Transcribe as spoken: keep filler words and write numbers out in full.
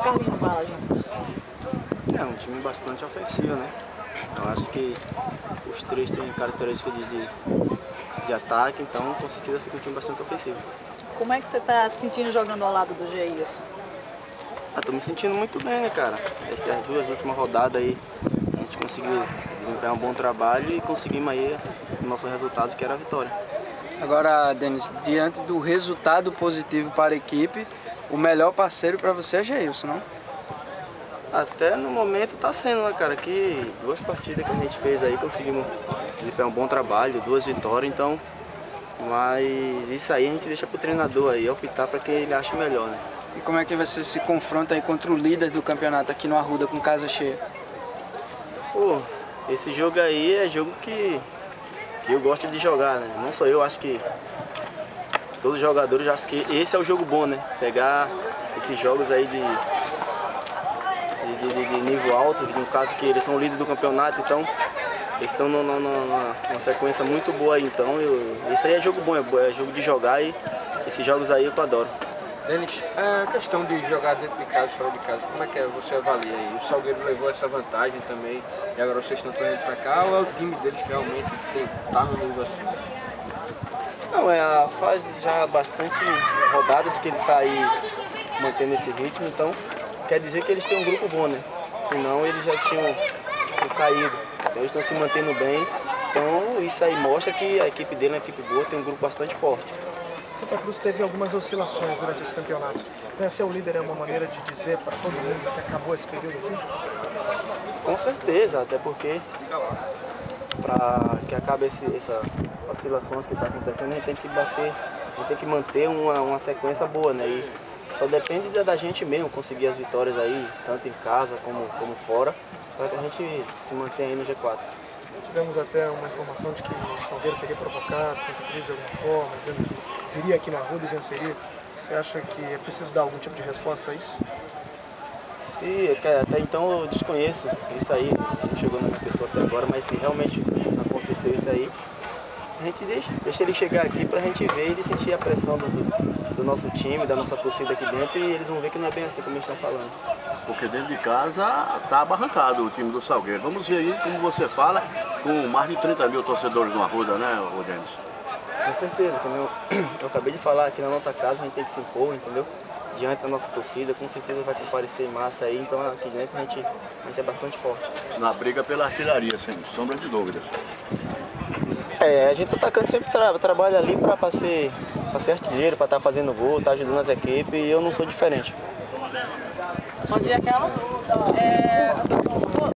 Carlinhos Bala, gente? É um time bastante ofensivo, né? Eu acho que os três têm características de, de, de ataque, então com certeza fica um time bastante ofensivo. Como é que você está se sentindo jogando ao lado do Geilson? Ah, tô me sentindo muito bem, né, cara? Essas duas últimas rodadas aí, a gente conseguiu desempenhar um bom trabalho e conseguimos aí o nosso resultado, que era a vitória. Agora, Denis, diante do resultado positivo para a equipe, o melhor parceiro para você é Geilson, não? Até no momento tá sendo, né, cara? Que duas partidas que a gente fez aí, conseguimos desempenhar um bom trabalho, duas vitórias, então... Mas isso aí a gente deixa pro treinador aí optar para quem ele acha melhor, né? E como é que você se confronta aí contra o líder do campeonato aqui no Arruda com casa cheia? Pô, esse jogo aí é jogo que, que eu gosto de jogar, né? Não só eu, acho que todos os jogadores acham que esse é o jogo bom, né? Pegar esses jogos aí de, de, de, de nível alto, no caso que eles são líderes do campeonato, então eles estão numa, numa, numa sequência muito boa aí, então eu, isso aí é jogo bom, é, é jogo de jogar e esses jogos aí eu adoro. Denis, a questão de jogar dentro de casa e fora de casa, como é que é? Você avalia aí? O Salgueiro levou essa vantagem também e agora vocês estão trazendo para cá ou é o time deles que realmente está no nível assim? Não, é a fase já bastante rodadas que ele está aí mantendo esse ritmo, então quer dizer que eles têm um grupo bom, né? Senão eles já tinham tipo, caído, então eles estão se mantendo bem, então isso aí mostra que a equipe dele é uma equipe boa, tem um grupo bastante forte. Santa Cruz teve algumas oscilações durante esse campeonato. Vencer o líder é uma maneira de dizer para todo mundo que acabou esse período aqui? Com certeza, até porque para que acabe esse, essa oscilações que está acontecendo, a gente tem que bater, a gente tem que manter uma, uma sequência boa, né? E só depende da gente mesmo conseguir as vitórias aí, tanto em casa como, como fora, para que a gente se mantenha aí no G quatro. Tivemos até uma informação de que o Salgueiro teria provocado Santa Cruz de alguma forma, dizendo que viria aqui na Arruda e venceria. Você acha que é preciso dar algum tipo de resposta a isso? Sim, até então eu desconheço isso aí, não chegou na minha pessoa até agora, mas se realmente aconteceu isso aí, a gente deixa, deixa ele chegar aqui pra gente ver e ele sentir a pressão do, do nosso time, da nossa torcida aqui dentro, e eles vão ver que não é bem assim como eles estão falando. Porque dentro de casa tá abarrancado o time do Salgueiro. Vamos ver aí, como você fala, com mais de trinta mil torcedores no Arruda, né, Denis? Com certeza, como eu, eu acabei de falar, aqui na nossa casa a gente tem que se impor, entendeu? Diante da nossa torcida, com certeza vai comparecer em massa aí, então aqui dentro a gente, a gente é bastante forte. Na briga pela artilharia, sem sombra de dúvidas. É, a gente tá atacando sempre tra trabalha ali para ser, pra ser artilheiro, para estar tá fazendo gol, tá ajudando as equipes, e eu não sou diferente. Bom dia, Kelma. É...